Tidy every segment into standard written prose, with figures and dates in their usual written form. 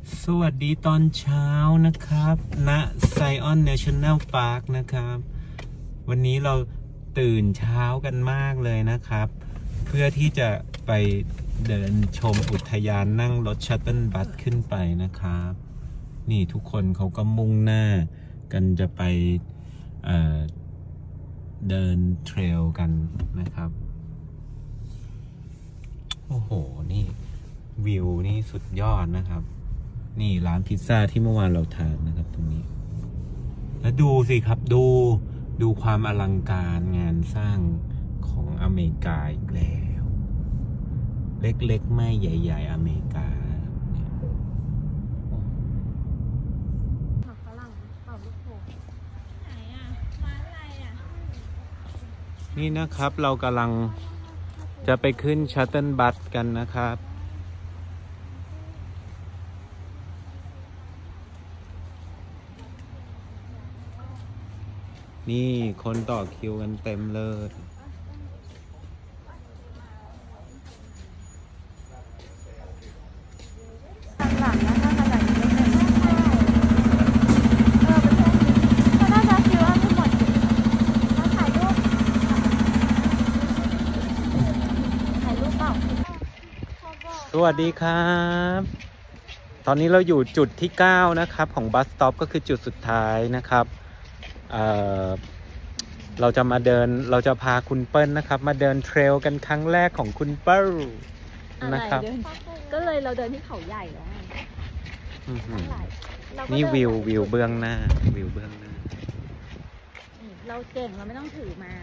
สวัสดีตอนเช้านะครับณไซออนเนชั่นแนลพาร์คนะครับวันนี้เราตื่นเช้ากันมากเลยนะครับเพื่อที่จะไปเดินชมอุทยานนั่งรถชัตเติลบัสขึ้นไปนะครับนี่ทุกคนเขาก็มุ่งหน้ากันจะไปเดินเทรลกันนะครับโอ้โหนี่วิวนี่สุดยอดนะครับนี่ร้านพิซซ่าที่เมื่อวานเราทานนะครับตรงนี้แล้วดูสิครับดูความอลังการงานสร้างของอเมริกาอีกแล้วเล็กๆไม่ใหญ่ๆอเมริกานี่นะครับเรากำลังจะไปขึ้นชัตเติลบัสกันนะครับนี่คนต่อคิวกันเต็มเลยหลังนะถ้ามาจากนี้เป็นก็น่าจะคิวอันทั้งหมดมาถ่ายรูปเปล่าสวัสดีครับตอนนี้เราอยู่จุดที่9นะครับของบัสสต็อปก็คือจุดสุดท้ายนะครับเราจะพาคุณเปิ้ลนะครับมาเดินเทรลกันครั้งแรกของคุณเปิ้ลนะครับก็เลยเราเดินที่เขาใหญ่แล้วนี่วิวเบื้องหน้าเราเก่งเราไม่ต้องถือไม้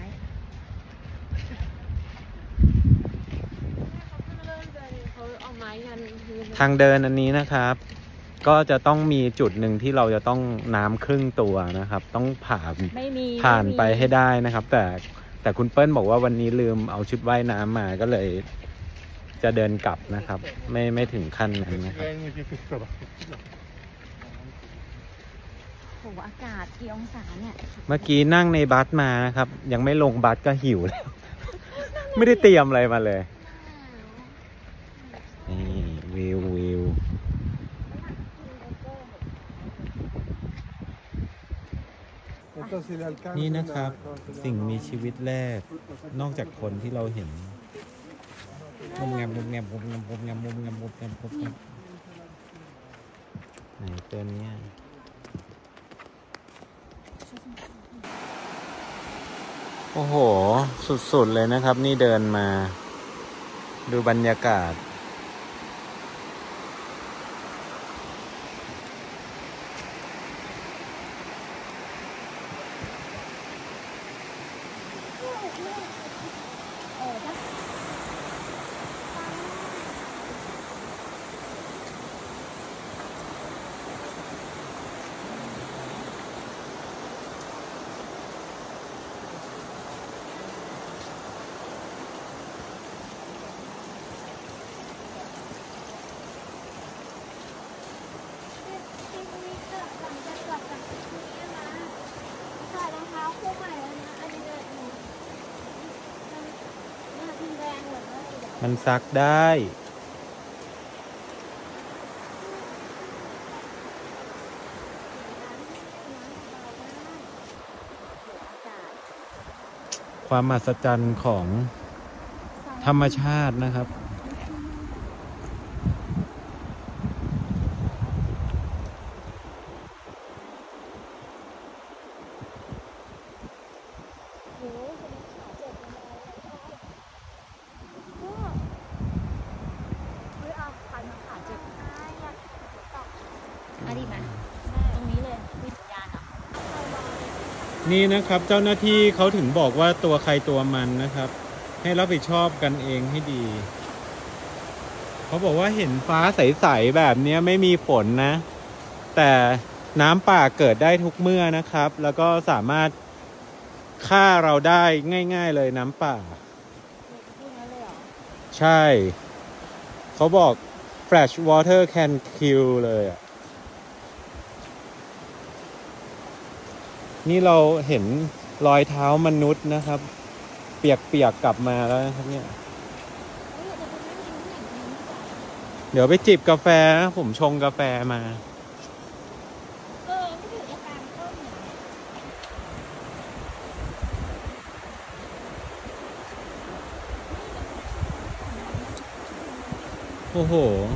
เขาเอาไม้ยันทางเดินอันนี้นะครับก็จะต้องมีจุดหนึ่งที่เราจะต้องน้ำครึ่งตัวนะครับต้องผ่านไปให้ได้นะครับแต่คุณเปิ้ลบอกว่าวันนี้ลืมเอาชุดว่ายน้ำมาก็เลยจะเดินกลับนะครับไม่ถึงขั้นนั้นนะครับโหอากาศกี่องศาเนี่ยเมื่อกี้นั่งในบัสมานะครับยังไม่ลงบัสก็หิวแล้ว ไม่ได้เตรียมอะไรมาเลยนี่วิวนี่นะครับสิ่งมีชีวิตแรกนอกจากคนที่เราเห็นมุมงามไหนตัวนี้โอ้โหสุดๆเลยนะครับนี่เดินมาดูบรรยากาศมันซักได้ความมหัศจรรย์ของธรรมชาตินะครับนี่นะครับเจ้าหน้าที่เขาถึงบอกว่าตัวใครตัวมันนะครับให้รับผิดชอบกันเองให้ดีเขาบอกว่าเห็นฟ้าใสๆแบบนี้ไม่มีฝนนะแต่น้ำป่าเกิดได้ทุกเมื่อนะครับแล้วก็สามารถฆ่าเราได้ง่ายๆเลยน้ำป่าใช่เขาบอก fresh water can kill เลยอ่ะนี่เราเห็นรอยเท้ามนุษย์นะครับเปียกๆกลับมาแล้วนะครับเนี่ยเดี๋ยวไปจิบกาแฟนะผมชงกาแฟมาไม่ถือกาแฟต้มเหรอโอ้โห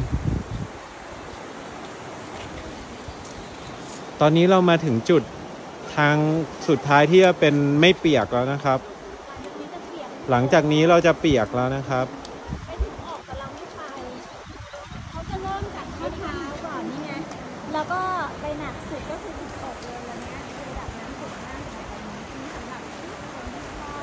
ตอนนี้เรามาถึงจุดทางสุดท้ายที่จะเป็นไม่เปียกแล้วนะครับ หลังจากนี้เราจะเปียกแล้วนะครับไปถึงออกแต่เราไม่ไปเขาจะเริ่มจากข้อเท้าก่อนนี่ไงแล้วก็ไปหนักสุดก็คือถึงอกเลยแล้วเนี้ยระดับน้ำสูงมากแบบนี้ที่สำหรับคนที่ชอบ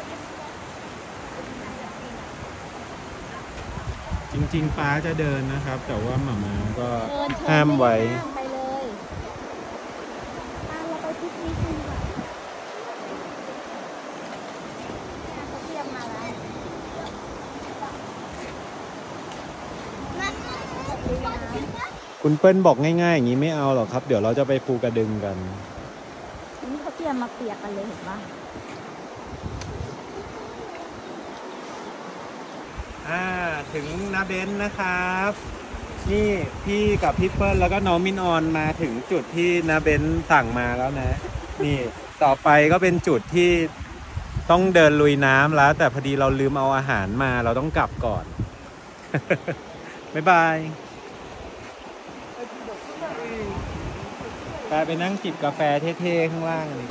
จริงๆป้าจะเดินนะครับ แต่ว่าหม่าม้าก็เดินชห้ามไว้ไปเลยเราไปพิกนิกกันดีกว่าเขาเตรียมมาแล้วคุณเปิ้ลบอกง่ายๆอย่างนี้ไม่เอาหรอกครับ เดี๋ยวเราจะไปภูกระดึงกันนี่เขาเตรียมมาเปียกกันเลยเห็นปะถึงนาเบนนะครับ นี่พี่กับพี่เปิ้ลแล้วก็น้องมินออนมาถึงจุดที่นาเบนสั่งมาแล้วนะ นี่ต่อไปก็เป็นจุดที่ต้องเดินลุยน้ำแล้ว แต่พอดีเราลืมเอาอาหารมาเราต้องกลับก่อน บ๊ายบายไปนั่งจิบกาแฟเท่ๆข้างล่างเลย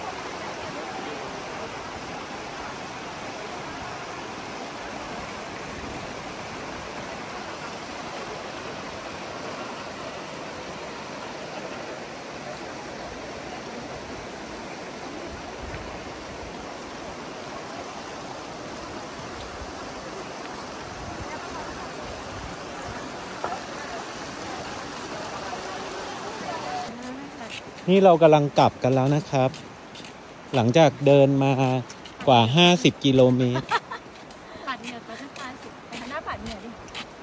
นี่เรากำลังกลับกันแล้วนะครับ หลังจากเดินมากว่า50 กิโลเมตรผัดเหงื่อเขาจะทานสิไปหน้าผัดเหงื่อดิ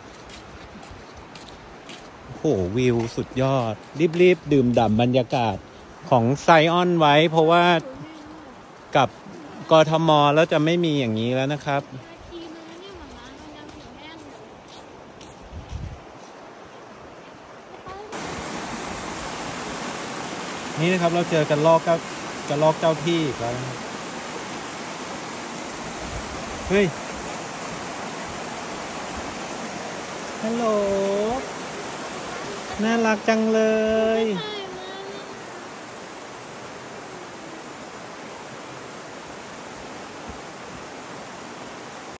โอ้โหวิวสุดยอด รีบดื่มด่ำบรรยากาศของไซออนไว้ เพราะว่ากับกทมแล้วจะไม่มีอย่างนี้แล้วนะครับ นี่นะครับเราเจอกันลอกเจ้าที่อีกแล้วเฮ้ยฮัลโหลน่ารักจังเลยใช่